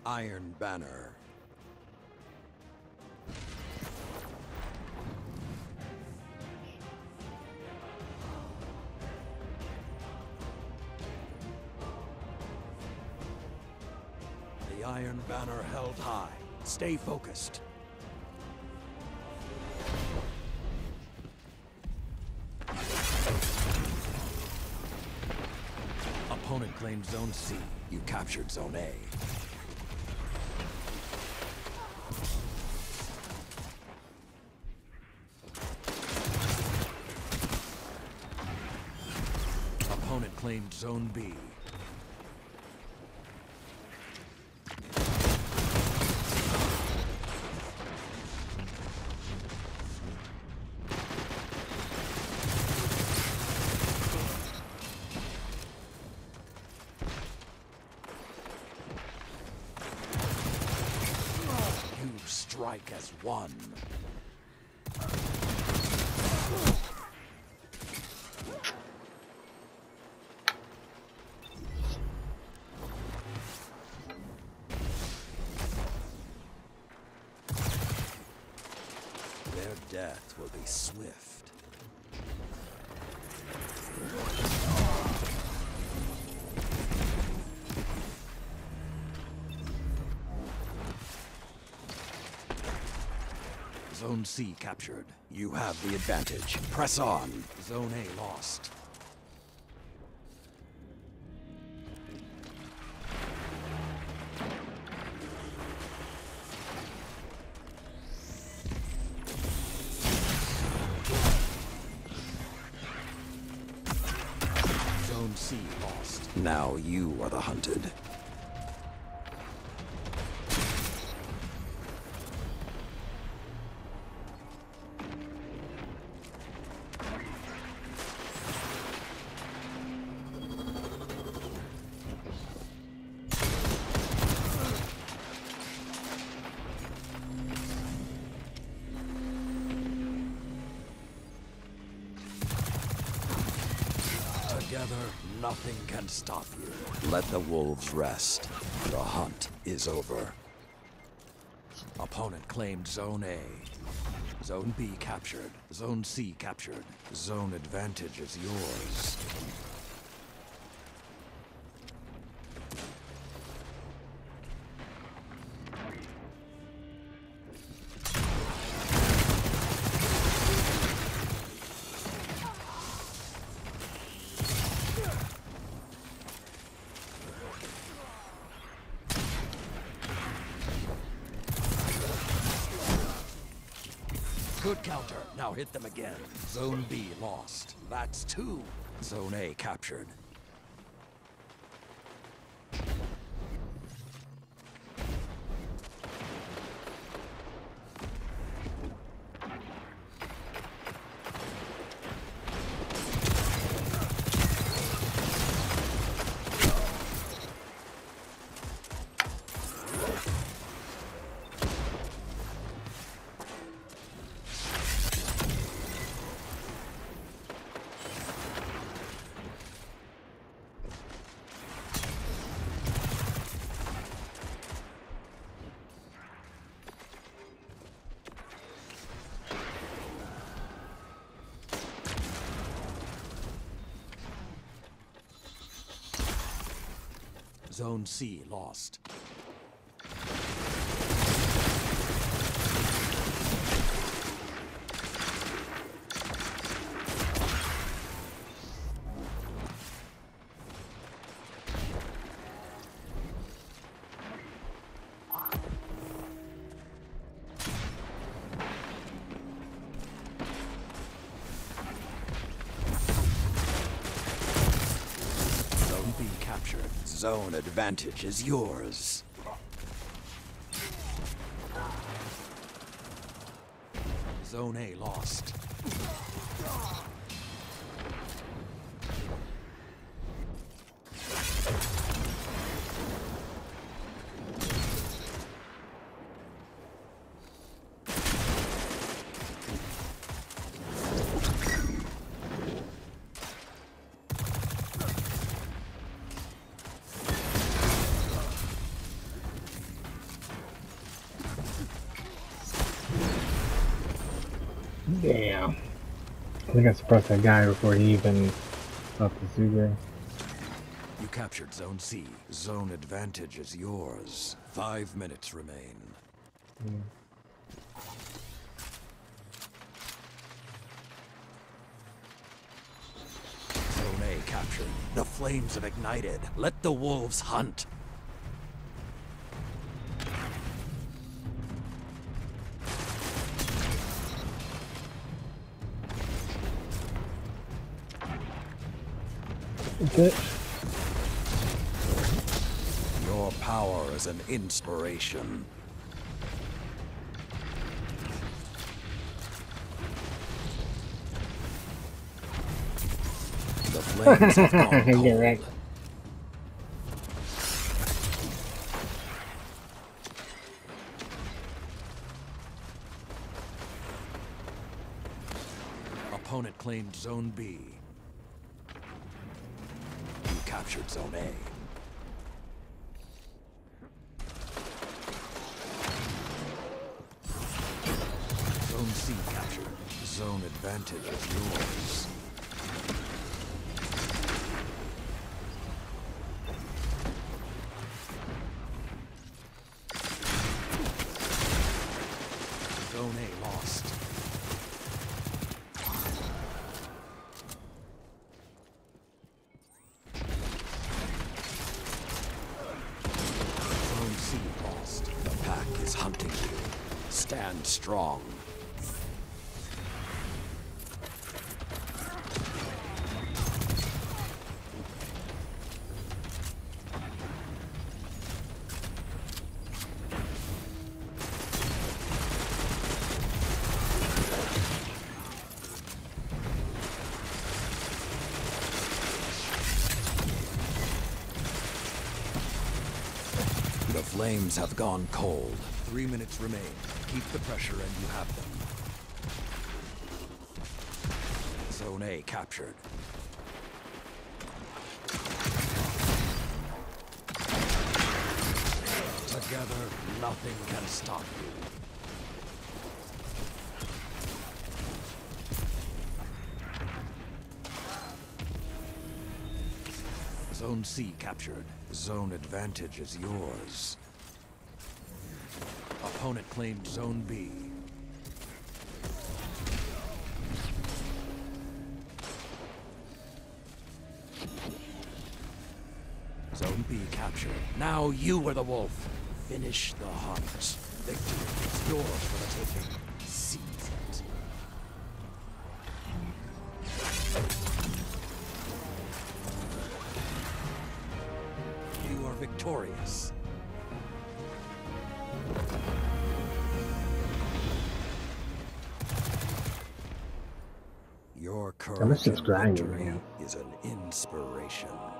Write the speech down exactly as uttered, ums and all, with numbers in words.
Iron Banner. The Iron Banner held high. Stay focused. Opponent claimed Zone C. You captured Zone A. Opponent claimed Zone B. Strike as one. Their death will be swift. Zone C captured. You have the advantage. Press on. Zone A lost. Zone C lost. Now you are the hunted. Together, nothing can stop you. Let the wolves rest. The hunt is over. Opponent claimed Zone A. Zone B captured. Zone C captured. Zone advantage is yours. Good counter. Now hit them again. Zone B lost. That's two. Zone A captured. Zone C lost. Zone B captured. Zone advantage is yours. Zone A lost. Damn. I think I suppressed that guy before he even left the super. You captured Zone C. Zone advantage is yours. Five minutes remain. Mm. Zone A captured. The flames have ignited. Let the wolves hunt. That's it. Your power is an inspiration. The flames have gone cold. Get wrecked. Opponent claimed Zone B. You captured Zone A. Zone C captured. Zone advantage is yours. Zone A lost. Zone C lost. The pack is hunting you. Stand strong. The flames have gone cold. Three minutes remain. Keep the pressure and you have them. Zone A captured. Together, nothing can stop you. Zone C captured. Zone advantage is yours. Opponent claimed Zone B. Zone B captured. Now you are the wolf. Finish the hunt. Victory is yours for the taking. Seize it. You are victorious. Your courage and subscribing, victory man. is an inspiration.